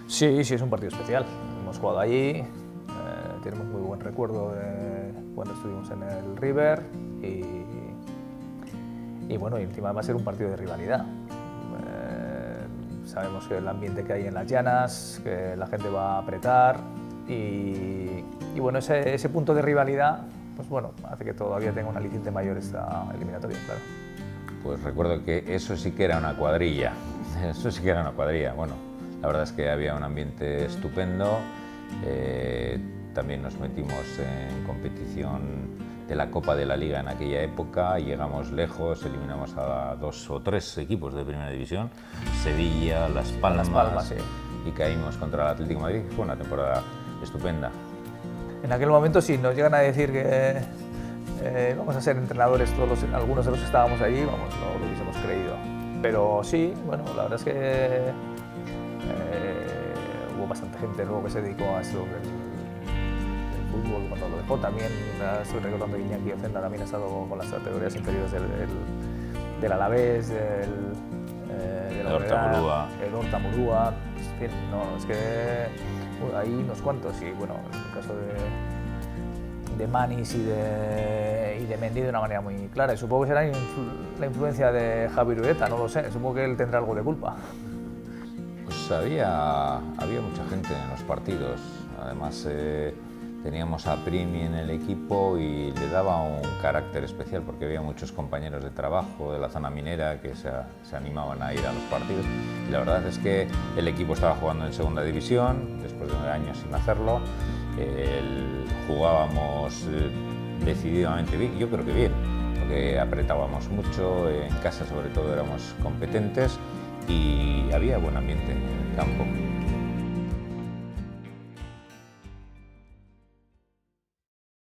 Sí, sí, es un partido especial. Hemos jugado allí, tenemos muy buen recuerdo de cuando estuvimos en el River y bueno, y encima va a ser un partido de rivalidad. Sabemos que el ambiente que hay en las llanas, que la gente va a apretar y bueno, ese punto de rivalidad pues bueno, hace que todavía tenga un aliciente mayor esta eliminatoria, claro. Pues recuerdo que eso sí que era una cuadrilla, eso sí que era una cuadrilla. Bueno, la verdad es que había un ambiente estupendo, también nos metimos en competición de la Copa de la Liga en aquella época, llegamos lejos, eliminamos a 2 o 3 equipos de Primera División, Sevilla, Las Palmas, sí. Y caímos contra el Atlético de Madrid. Fue una temporada estupenda. En aquel momento sí, nos llegan a decir que vamos a ser entrenadores, algunos de los que estábamos allí, vamos, no lo hubiésemos creído. Pero sí, bueno, la verdad es que hubo bastante gente luego que se dedicó a esto del fútbol cuando lo dejó. También estoy recordando que Iñaki Ocenda también ha estado con las categorías inferiores del Alavés, del Horta Murúa. En fin, no, es que hay unos cuantos y bueno, en el caso de Manis y de Mendy de una manera muy clara. Y supongo que será la influencia de Javi Rueda, no lo sé, supongo que él tendrá algo de culpa. Pues había mucha gente en los partidos, además teníamos a Primi en el equipo y le daba un carácter especial porque había muchos compañeros de trabajo de la zona minera que se animaban a ir a los partidos y la verdad es que el equipo estaba jugando en segunda división después de 9 años sin hacerlo. Jugábamos decididamente bien, yo creo que bien, porque apretábamos mucho, en casa sobre todo éramos competentes y había buen ambiente en el campo.